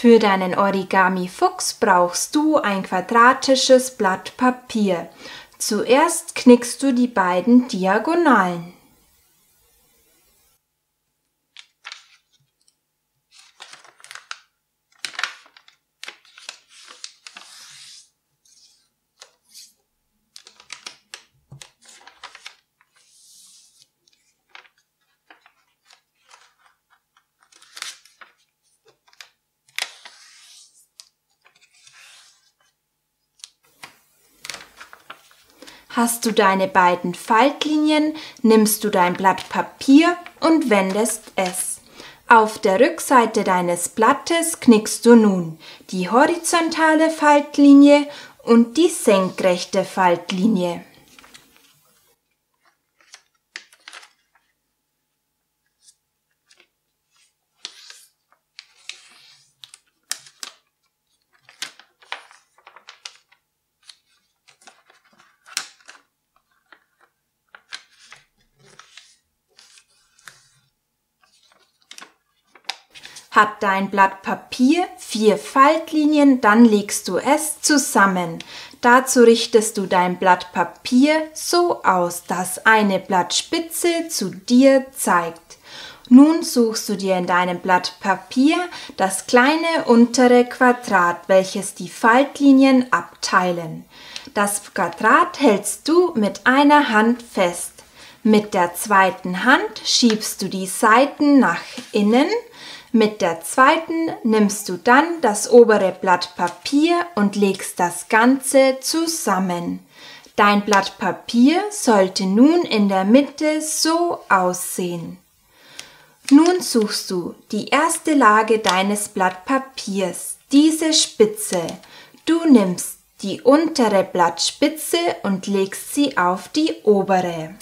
Für deinen Origami-Fuchs brauchst du ein quadratisches Blatt Papier. Zuerst knickst du die beiden Diagonalen. Hast du deine beiden Faltlinien, nimmst du dein Blatt Papier und wendest es. Auf der Rückseite deines Blattes knickst du nun die horizontale Faltlinie und die senkrechte Faltlinie. Hat dein Blatt Papier 4 Faltlinien, dann legst du es zusammen. Dazu richtest du dein Blatt Papier so aus, dass eine Blattspitze zu dir zeigt. Nun suchst du dir in deinem Blatt Papier das kleine untere Quadrat, welches die Faltlinien abteilen. Das Quadrat hältst du mit einer Hand fest. Mit der zweiten Hand schiebst du die Seiten nach innen. Mit der zweiten nimmst du dann das obere Blatt Papier und legst das Ganze zusammen. Dein Blatt Papier sollte nun in der Mitte so aussehen. Nun suchst du die erste Lage deines Blatt Papiers, diese Spitze. Du nimmst die untere Blattspitze und legst sie auf die obere.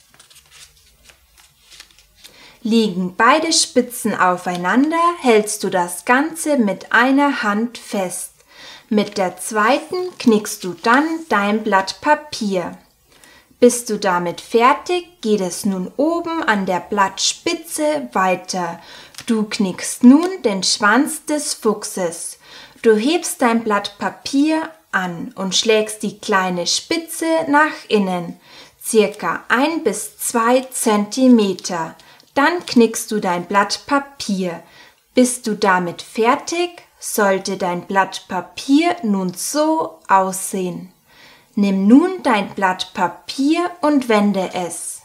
Liegen beide Spitzen aufeinander, hältst du das Ganze mit einer Hand fest. Mit der zweiten knickst du dann dein Blatt Papier. Bist du damit fertig, geht es nun oben an der Blattspitze weiter. Du knickst nun den Schwanz des Fuchses. Du hebst dein Blatt Papier an und schlägst die kleine Spitze nach innen, circa 1 bis 2 Zentimeter. Dann knickst du dein Blatt Papier. Bist du damit fertig, sollte dein Blatt Papier nun so aussehen. Nimm nun dein Blatt Papier und wende es.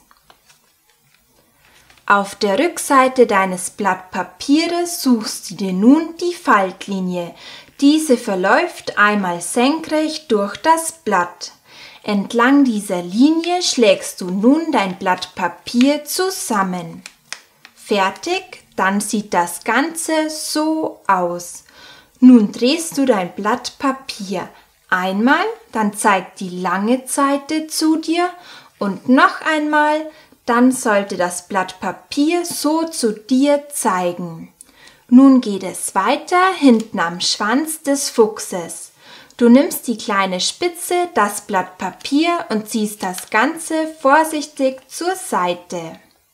Auf der Rückseite deines Blatt Papieres suchst du dir nun die Faltlinie. Diese verläuft einmal senkrecht durch das Blatt. Entlang dieser Linie schlägst du nun dein Blatt Papier zusammen. Fertig, dann sieht das Ganze so aus. Nun drehst du dein Blatt Papier einmal, dann zeigt die lange Seite zu dir und noch einmal, dann sollte das Blatt Papier so zu dir zeigen. Nun geht es weiter hinten am Schwanz des Fuchses. Du nimmst die kleine Spitze, das Blatt Papier und ziehst das Ganze vorsichtig zur Seite.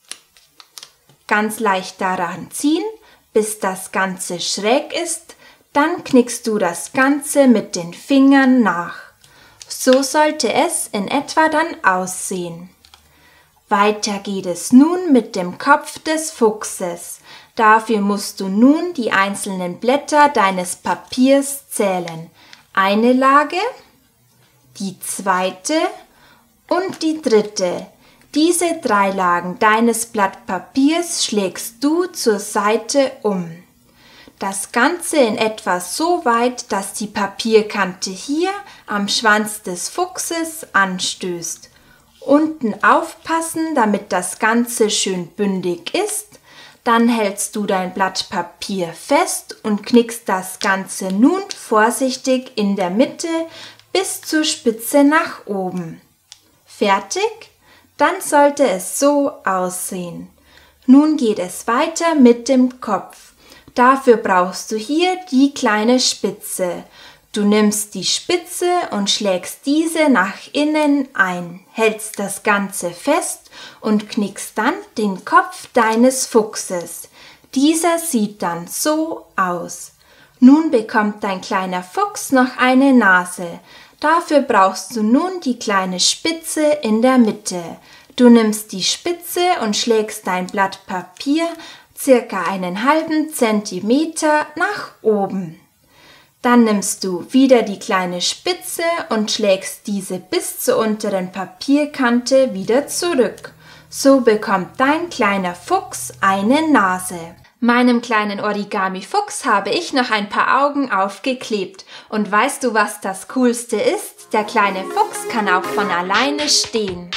Ganz leicht daran ziehen, bis das Ganze schräg ist, dann knickst du das Ganze mit den Fingern nach. So sollte es in etwa dann aussehen. Weiter geht es nun mit dem Kopf des Fuchses. Dafür musst du nun die einzelnen Blätter deines Papiers zählen. Eine Lage, die zweite und die dritte. Diese 3 Lagen deines Blatt Papiers schlägst du zur Seite um. Das Ganze in etwa so weit, dass die Papierkante hier am Schwanz des Fuchses anstößt. Unten aufpassen, damit das Ganze schön bündig ist. Dann hältst du dein Blatt Papier fest und knickst das Ganze nun vorsichtig in der Mitte bis zur Spitze nach oben. Fertig? Dann sollte es so aussehen. Nun geht es weiter mit dem Kopf. Dafür brauchst du hier die kleine Spitze. Du nimmst die Spitze und schlägst diese nach innen ein, hältst das Ganze fest und knickst dann den Kopf deines Fuchses. Dieser sieht dann so aus. Nun bekommt dein kleiner Fuchs noch eine Nase. Dafür brauchst du nun die kleine Spitze in der Mitte. Du nimmst die Spitze und schlägst dein Blatt Papier circa einen halben Zentimeter nach oben. Dann nimmst du wieder die kleine Spitze und schlägst diese bis zur unteren Papierkante wieder zurück. So bekommt dein kleiner Fuchs eine Nase. Meinem kleinen Origami-Fuchs habe ich noch ein paar Augen aufgeklebt. Und weißt du, was das Coolste ist? Der kleine Fuchs kann auch von alleine stehen.